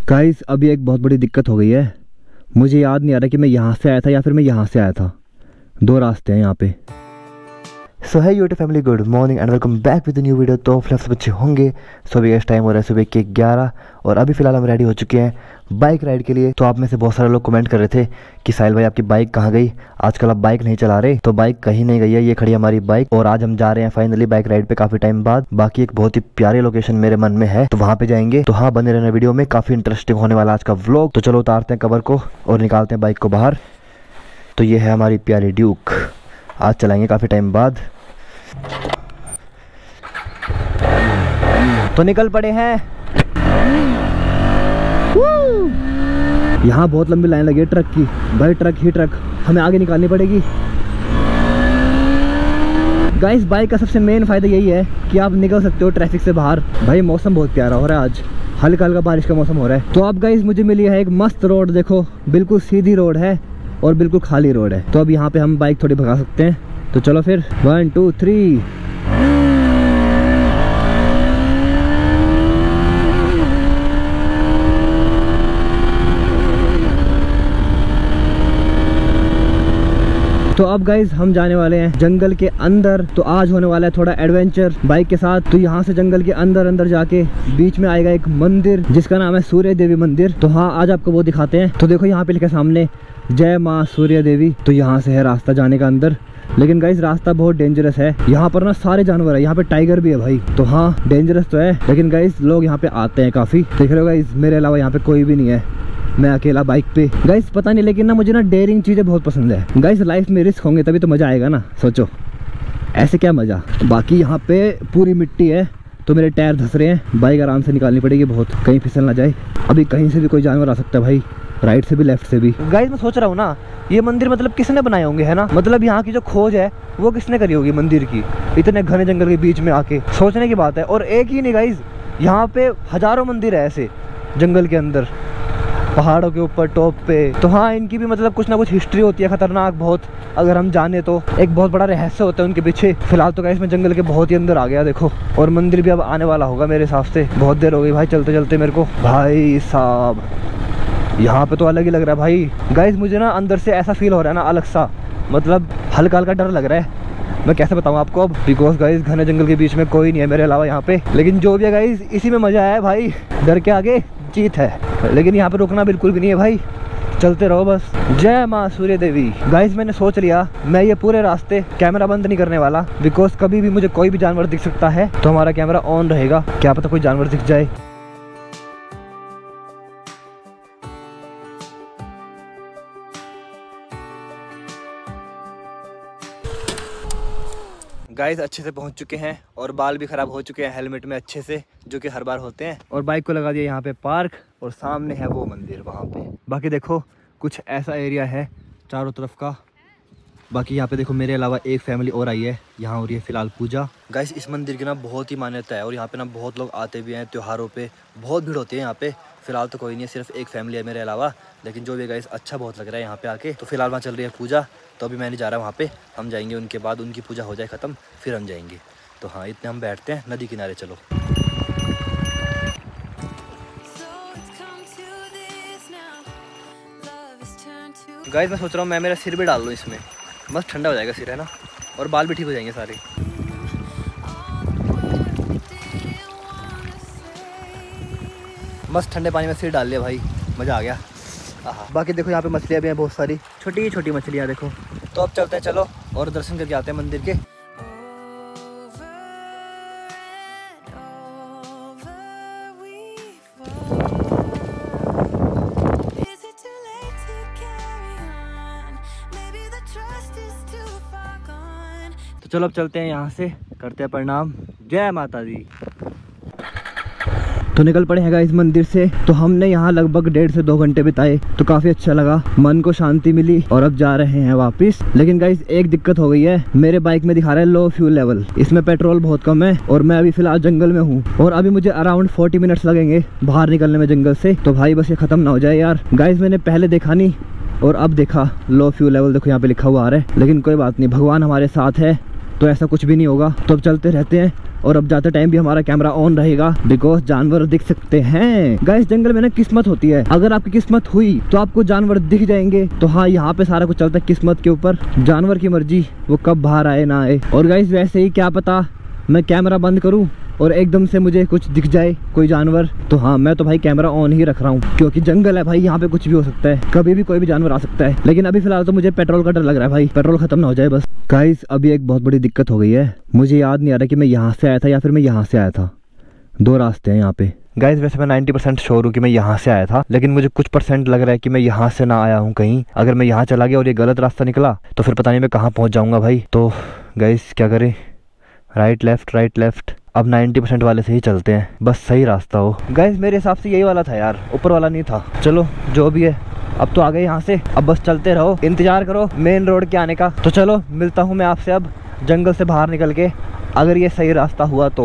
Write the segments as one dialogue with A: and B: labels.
A: Guys अभी एक बहुत बड़ी दिक्कत हो गई है। मुझे याद नहीं आ रहा कि मैं यहाँ से आया था या फिर मैं यहाँ से आया था। दो रास्ते हैं यहाँ पे। So hi YouTube family, good morning and welcome back with new video. तो फ्लैप्स बच्चे होंगे। सो अभी इस टाइम हो रहा है सुबह के 11 और अभी फ़िलहाल हम रेडी हो चुके हैं बाइक राइड के लिए। तो आप में से बहुत सारे लोग कमेंट कर रहे थे कि साहिल भाई आपकी बाइक कहाँ गई, आजकल आप बाइक नहीं चला रहे। तो बाइक कहीं नहीं गई है, ये खड़ी हमारी बाइक और आज हम जा रहे हैं फाइनली बाइक राइड पे काफ़ी टाइम बाद। बाकी एक बहुत ही प्यारी लोकेशन मेरे मन में है, तो वहाँ पे जाएंगे। तो हाँ, बने रहना वीडियो में, काफ़ी इंटरेस्टिंग होने वाला आज का व्लॉग। तो चलो उतारते हैं कवर को और निकालते हैं बाइक को बाहर। तो ये है हमारी प्यारी ड्यूक, आज चलाएंगे काफ़ी टाइम बाद। तो निकल पड़े हैं। यहाँ बहुत लंबी लाइन लगी है ट्रक की। भाई ट्रक ही ट्रक हमें आगे निकालनी पड़ेगी। गाइस बाइक का सबसे मेन फायदा यही है कि आप निकल सकते हो ट्रैफिक से बाहर। भाई मौसम बहुत प्यारा हो रहा है, आज हल्का हल्का बारिश का मौसम हो रहा है। तो अब गाइस मुझे मिली है एक मस्त रोड, देखो बिल्कुल सीधी रोड है और बिल्कुल खाली रोड है। तो अब यहाँ पे हम बाइक थोड़ी भगा सकते हैं। तो चलो फिर 1 2 3। तो अब गाइज हम जाने वाले हैं जंगल के अंदर। तो आज होने वाला है थोड़ा एडवेंचर बाइक के साथ। तो यहाँ से जंगल के अंदर जाके बीच में आएगा एक मंदिर जिसका नाम है सूर्य देवी मंदिर। तो हाँ, आज आपको वो दिखाते हैं। तो देखो यहाँ पे लिखा सामने जय माँ सूर्य देवी। तो यहाँ से है रास्ता जाने का अंदर, लेकिन गाइस रास्ता बहुत डेंजरस है। यहाँ पर ना सारे जानवर है, यहाँ पे टाइगर भी है भाई। तो हाँ डेंजरस तो है, लेकिन गाइस लोग यहाँ पे आते हैं काफी। देख रहे हो गाइस, मेरे अलावा यहाँ पे कोई भी नहीं है, मैं अकेला बाइक पे। गाइस पता नहीं, लेकिन ना मुझे ना डेयरिंग चीजें बहुत पसंद है। गाइस लाइफ में रिस्क होंगे तभी तो मजा आएगा ना, सोचो ऐसे क्या मजा। बाकी यहाँ पे पूरी मिट्टी है तो मेरे टायर धस रहे हैं, बाइक आराम से निकालनी पड़ेगी बहुत, कहीं फिसल ना जाए। अभी कहीं से भी कोई जानवर आ सकता है भाई, राइट से भी लेफ्ट से भी। गाइस मैं सोच रहा हूँ ना, ये मंदिर मतलब किसने बनाए होंगे, है ना। मतलब यहाँ की जो खोज है वो किसने करी होगी मंदिर की, इतने घने जंगल के बीच में आके। सोचने की बात है। और एक ही नहीं गाइस, यहाँ पे हजारों मंदिर है ऐसे जंगल के अंदर, पहाड़ों के ऊपर टॉप पे। तो हाँ, इनकी भी मतलब कुछ ना कुछ हिस्ट्री होती है खतरनाक बहुत, अगर हम जाने तो एक बहुत बड़ा रहस्य होता है उनके पीछे। फिलहाल तो गाइस मैं जंगल के बहुत ही अंदर आ गया देखो, और मंदिर भी अब आने वाला होगा मेरे हिसाब से। बहुत देर हो गई भाई चलते चलते मेरे को। भाई साहब यहाँ पे तो अलग ही लग रहा है भाई। गाइस मुझे ना अंदर से ऐसा फील हो रहा है ना, अलग सा, मतलब हल्का हल्का डर लग रहा है। मैं कैसे बताऊँ आपको अब, बिकॉज गाइस घने जंगल के बीच में कोई नहीं है मेरे अलावा यहाँ पे। लेकिन जो भी है गाइस, इसी में मजा है भाई, डर के आगे जीत है। लेकिन यहाँ पे रुकना बिल्कुल भी नहीं है भाई, चलते रहो बस। जय माँ सूर्य देवी। गाइस मैंने सोच लिया मैं ये पूरे रास्ते कैमरा बंद नहीं करने वाला, बिकॉज कभी भी मुझे कोई भी जानवर दिख सकता है, तो हमारा कैमरा ऑन रहेगा, क्या पता कोई जानवर दिख जाए। गाइस अच्छे से पहुंच चुके हैं और बाल भी ख़राब हो चुके हैं हेलमेट में अच्छे से, जो कि हर बार होते हैं। और बाइक को लगा दिया यहाँ पे पार्क, और सामने है वो मंदिर वहाँ पे। बाकी देखो कुछ ऐसा एरिया है चारों तरफ का। बाकी यहाँ पे देखो मेरे अलावा एक फैमिली और आई है, यहाँ हो रही है फिलहाल पूजा। गाइस इस मंदिर की ना बहुत ही मान्यता है और यहाँ पे ना बहुत लोग आते भी हैं त्योहारों पे, बहुत भीड़ होती है यहाँ पे। फिलहाल तो कोई नहीं है, सिर्फ एक फैमिली है मेरे अलावा, लेकिन जो भी गाइस अच्छा बहुत लग रहा है यहाँ पे आके। तो फिलहाल वहाँ चल रही है पूजा, तो अभी मैं नहीं जा रहा वहाँ पे, हम जाएंगे उनके बाद, उनकी पूजा हो जाए ख़त्म फिर हम जाएंगे। तो हाँ इतने हम बैठते हैं नदी किनारे, चलो। गाइस मैं सोच रहा हूँ मैं मेरा सिर भी डाल लूँ इसमें, बस ठंडा हो जाएगा सिर, है ना, और बाल भी ठीक हो जाएंगे सारे। बस ठंडे पानी में सिर डाल लिया भाई, मज़ा आ गया। बाकी देखो यहाँ पे मछलियाँ भी हैं बहुत सारी, छोटी छोटी मछलियाँ देखो। तो अब चलते हैं चलो और दर्शन करके आते हैं मंदिर के। तो चलो अब चलते हैं यहाँ से, करते हैं प्रणाम, जय माता दी। तो निकल पड़े हैं इस मंदिर से। तो हमने यहाँ लगभग 1.5 से 2 घंटे बिताए, तो काफ़ी अच्छा लगा, मन को शांति मिली और अब जा रहे हैं वापस। लेकिन गाइस एक दिक्कत हो गई है, मेरे बाइक में दिखा रहा है लो फ्यूल लेवल, इसमें पेट्रोल बहुत कम है और मैं अभी फिलहाल जंगल में हूँ और अभी मुझे अराउंड 40 मिनट्स लगेंगे बाहर निकलने में जंगल से। तो भाई बस ये ख़त्म ना हो जाए यार। गाइस मैंने पहले देखा नहीं और अब देखा लो फ्यूल लेवल, देखो यहाँ पे लिखा हुआ आ रहा है, लेकिन कोई बात नहीं, भगवान हमारे साथ है तो ऐसा कुछ भी नहीं होगा। तो अब चलते रहते हैं और अब जाते टाइम भी हमारा कैमरा ऑन रहेगा बिकॉज जानवर दिख सकते हैं। गाइस जंगल में ना किस्मत होती है, अगर आपकी किस्मत हुई तो आपको जानवर दिख जाएंगे। तो हाँ, यहाँ पे सारा कुछ चलता है किस्मत के ऊपर, जानवर की मर्जी वो कब बाहर आए ना आए। और गाइस वैसे ही क्या पता मैं कैमरा बंद करूँ और एकदम से मुझे कुछ दिख जाए कोई जानवर, तो हाँ मैं तो भाई कैमरा ऑन ही रख रहा हूँ क्योंकि जंगल है भाई, यहाँ पे कुछ भी हो सकता है, कभी भी कोई भी जानवर आ सकता है। लेकिन अभी फिलहाल तो मुझे पेट्रोल का डर लग रहा है भाई, पेट्रोल खत्म ना हो जाए बस। गाइस अभी एक बहुत बड़ी दिक्कत हो गई है, मुझे याद नहीं आ रहा कि मैं यहाँ से आया था या फिर मैं यहाँ से आया था। दो रास्ते हैं यहाँ पे। गाइस वैसे मैं 90% श्योर हूँ कि मैं यहाँ से आया था, लेकिन मुझे कुछ परसेंट लग रहा है कि मैं यहाँ से ना आया हूँ कहीं। अगर मैं यहाँ चला गया और ये गलत रास्ता निकला तो फिर पता नहीं मैं कहाँ पहुँच जाऊँगा भाई। तो गाइस क्या करें, राइट लेफ्ट। अब 90% वाले से ही चलते हैं, बस सही रास्ता हो। गाइस मेरे हिसाब से यही वाला था यार, ऊपर वाला नहीं था। चलो जो भी है, अब तो आ गए यहाँ से, अब बस चलते रहो, इंतजार करो मेन रोड के आने का। तो चलो मिलता हूँ मैं आपसे अब जंगल से बाहर निकल के, अगर ये सही रास्ता हुआ तो।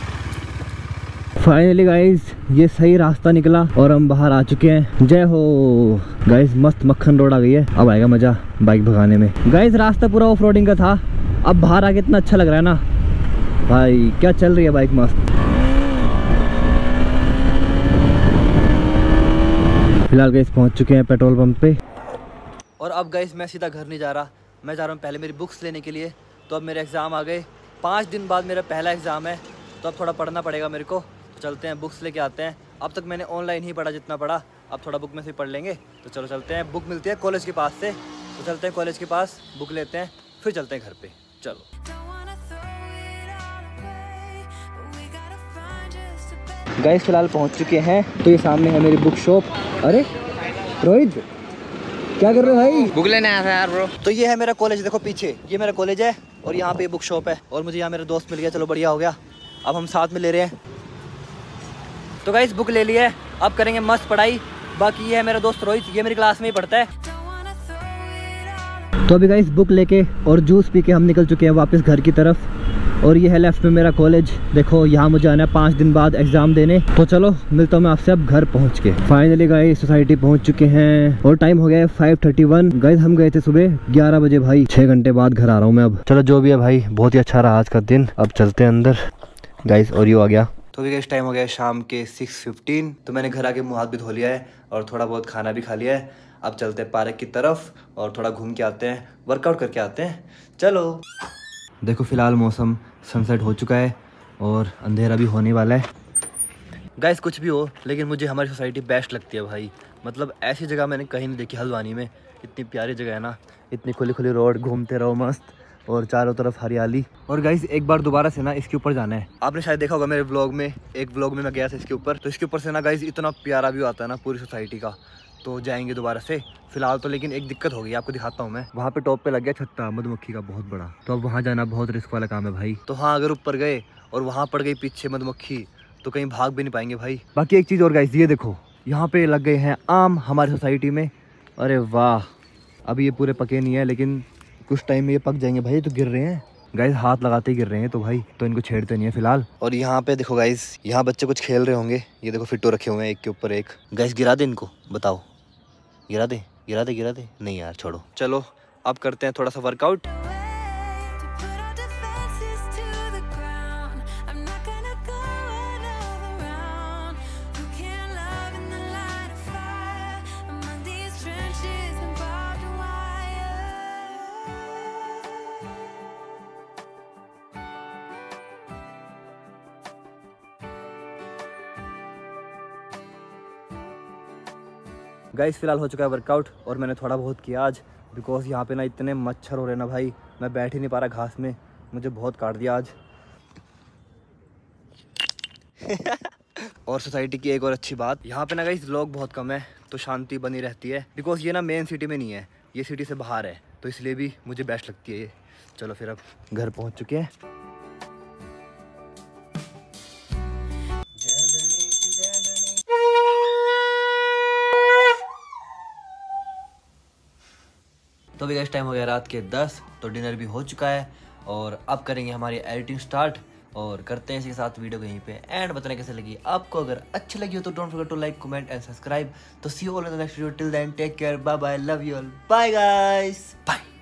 A: फाइनली गाइस ये सही रास्ता निकला और हम बाहर आ चुके हैं। जय हो गाइस, मस्त मक्खन रोड आ गई है, अब आएगा मजा बाइक भगाने में। गाइस रास्ता पूरा ऑफ रोडिंग का था, अब बाहर आके इतना अच्छा लग रहा है ना भाई, क्या चल रही है बाइक मस्त। फिलहाल गाइस पहुंच चुके हैं पेट्रोल पंप पे। और अब गाइस मैं सीधा घर नहीं जा रहा, मैं जा रहा हूँ पहले मेरी बुक्स लेने के लिए। तो अब मेरे एग्ज़ाम आ गए, 5 दिन बाद मेरा पहला एग्ज़ाम है, तो अब थोड़ा पढ़ना पड़ेगा मेरे को। तो चलते हैं बुक्स लेके आते हैं। अब तक मैंने ऑनलाइन ही पढ़ा जितना पढ़ा, अब थोड़ा बुक में से पढ़ लेंगे। तो चलो चलते हैं, बुक मिलती है कॉलेज के पास से, तो चलते हैं कॉलेज के पास, बुक लेते हैं, फिर चलते हैं घर पे। चलो गाइस फिलहाल पहुंच चुके हैं, तो ये सामने है मेरी बुक शॉप। अरे रोहित क्या कर रहे हो भाई?
B: बुक लेने आया था यार ब्रो।
A: तो ये है मेरा कॉलेज, देखो पीछे ये मेरा कॉलेज है और यहाँ पे बुक शॉप है, और मुझे यहाँ मेरा दोस्त मिल गया, चलो बढ़िया हो गया, अब हम साथ में ले रहे हैं। तो गाइस बुक ले ली है, अब करेंगे मस्त पढ़ाई। बाकी ये है मेरा दोस्त रोहित, ये मेरी क्लास में ही पढ़ता है। तो अभी गाइस बुक लेके और जूस पी के हम निकल चुके हैं वापस घर की तरफ, और ये है लेफ्ट में मेरा कॉलेज। देखो यहाँ मुझे आना है 5 दिन बाद एग्जाम देने। तो चलो मिलता हूँ मैं आपसे अब घर पहुँच के। फाइनली गाइस सोसाइटी पहुँच चुके हैं और टाइम हो गया है 5:31। गाइस हम गए थे सुबह 11 बजे भाई, 6 घंटे बाद घर आ रहा हूँ मैं अब। चलो जो भी है भाई, बहुत ही अच्छा रहा आज का दिन, अब चलते हैं अंदर। गाइस और यू आ गया। तो अभी गाइस टाइम हो गया है शाम के 6:15। तो मैंने घर आके मुँह हाथ भी धो लिया है और थोड़ा बहुत खाना भी खा लिया है। अब चलते हैं पार्क की तरफ और थोड़ा घूम के आते हैं, वर्कआउट करके आते हैं। चलो देखो फिलहाल मौसम सनसेट हो चुका है और अंधेरा भी होने वाला है। गाइस कुछ भी हो, लेकिन मुझे हमारी सोसाइटी बेस्ट लगती है भाई। मतलब ऐसी जगह मैंने कहीं नहीं देखी हल्द्वानी में, इतनी प्यारी जगह है ना, इतनी खुली खुली रोड, घूमते रहो मस्त, और चारों तरफ हरियाली। और गाइस एक बार दोबारा से ना इसके ऊपर जाना है। आपने शायद देखा होगा मेरे व्लॉग में, एक व्लॉग में मैं गया था इसके ऊपर, तो इसके ऊपर से ना गाइस इतना प्यारा व्यू आता है ना पूरी सोसाइटी का। तो जाएंगे दोबारा से फिलहाल तो, लेकिन एक दिक्कत हो गई, आपको दिखाता हूँ मैं। वहाँ पे टॉप पे लग गया छत्ता मधुमक्खी का बहुत बड़ा, तो अब वहाँ जाना बहुत रिस्क वाला काम है भाई। तो हाँ अगर ऊपर गए और वहाँ पड़ गई पीछे मधुमक्खी तो कहीं भाग भी नहीं पाएंगे भाई। बाकी एक चीज़ और गाइस, ये देखो यहाँ पे लग गए हैं आम हमारी सोसाइटी में। अरे वाह, अभी ये पूरे पके नहीं है, लेकिन कुछ टाइम में ये पक जाएंगे भाई। तो गिर रहे हैं गाइस, हाथ लगाते ही गिर रहे हैं, तो भाई तो इनको छेड़ते नहीं है फिलहाल। और यहाँ पे देखो गाइस, यहाँ बच्चे कुछ खेल रहे होंगे, ये देखो फिट्टो रखे हुए हैं एक के ऊपर एक। गाइस गिरा दे इनको, बताओ गिरा दे नहीं यार छोड़ो। चलो अब करते हैं थोड़ा सा वर्कआउट। गाइस फिलहाल हो चुका है वर्कआउट और मैंने थोड़ा बहुत किया आज, बिकॉज यहाँ पे ना इतने मच्छर हो रहे हैं ना भाई, मैं बैठ ही नहीं पा रहा घास में, मुझे बहुत काट दिया आज। और सोसाइटी की एक और अच्छी बात, यहाँ पे ना गाइस लोग बहुत कम है, तो शांति बनी रहती है, बिकॉज ये ना मेन सिटी में नहीं है, ये सिटी से बाहर है, तो इसलिए भी मुझे बेस्ट लगती है ये। चलो फिर अब घर पहुँच चुके हैं। तो अभी गाइस टाइम हो गया रात के 10, तो डिनर भी हो चुका है और अब करेंगे हमारी एडिटिंग स्टार्ट और करते हैं इसी के साथ वीडियो कहीं पे एंड बताने कैसे लगी आपको। अगर अच्छी लगी हो तो don't forget to like, comment and subscribe. तो see you all in the next video, till then take care, bye bye, love you all, bye guys, bye.